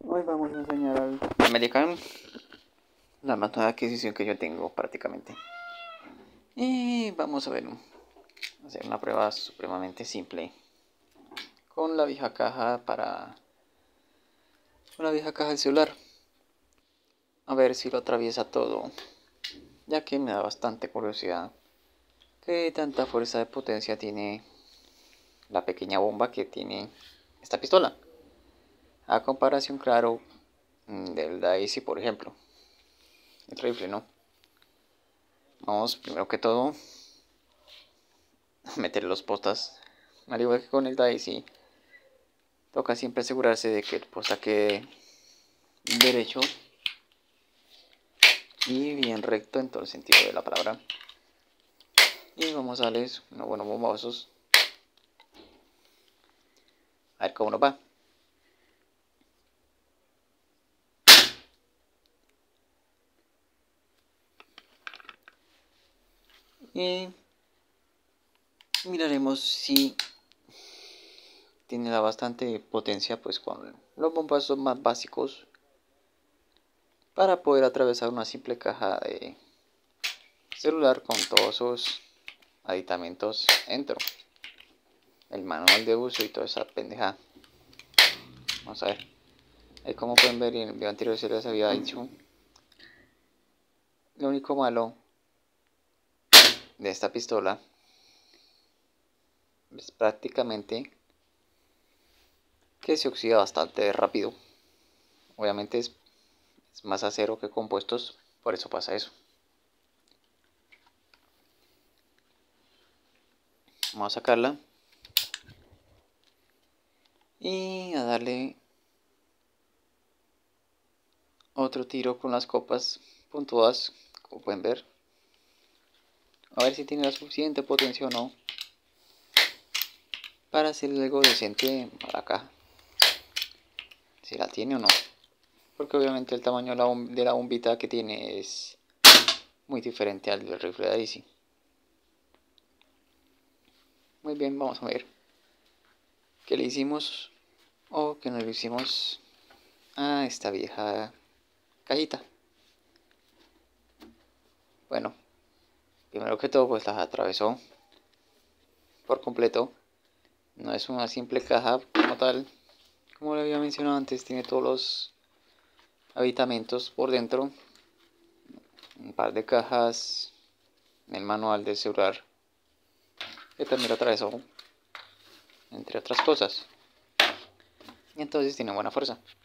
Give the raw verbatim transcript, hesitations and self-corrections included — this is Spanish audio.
Hoy vamos a enseñar al American la más nueva adquisición que yo tengo prácticamente. Y vamos a ver, hacer una prueba supremamente simple con la vieja caja para con la vieja caja del celular. A ver si lo atraviesa todo, ya que me da bastante curiosidad qué tanta fuerza de potencia tiene la pequeña bomba que tiene esta pistola. A comparación, claro, del Daisy, por ejemplo. El rifle, ¿no? Vamos, primero que todo, a meter los postas. Al igual que con el Daisy, toca siempre asegurarse de que el posta quede derecho y bien recto en todo el sentido de la palabra. Y vamos a darles unos buenos bombazos. A ver cómo nos va. Y miraremos si tiene la bastante potencia pues con los bombazos más básicos para poder atravesar una simple caja de celular con todos sus aditamentos dentro, el manual de uso y toda esa pendeja. Vamos a ver. Ahí, como pueden ver, y en el video anterior se les había dicho, lo único malo de esta pistola es prácticamente que se oxida bastante rápido. Obviamente es, es más acero que compuestos, por eso pasa eso. Vamos a sacarla y a darle otro tiro con las copas puntuadas, como pueden ver, a ver si tiene la suficiente potencia o no para hacerle algo decente a la caja, si la tiene o no, porque obviamente el tamaño de la, de la bombita que tiene es muy diferente al del rifle de Daisy. Muy bien, vamos a ver qué le hicimos o qué no le hicimos a esta vieja cajita. Bueno, primero que todo pues la atravesó por completo. No es una simple caja como tal, como le había mencionado antes, tiene todos los aditamentos por dentro, un par de cajas, el manual del celular que también lo atravesó, entre otras cosas, y entonces tiene buena fuerza.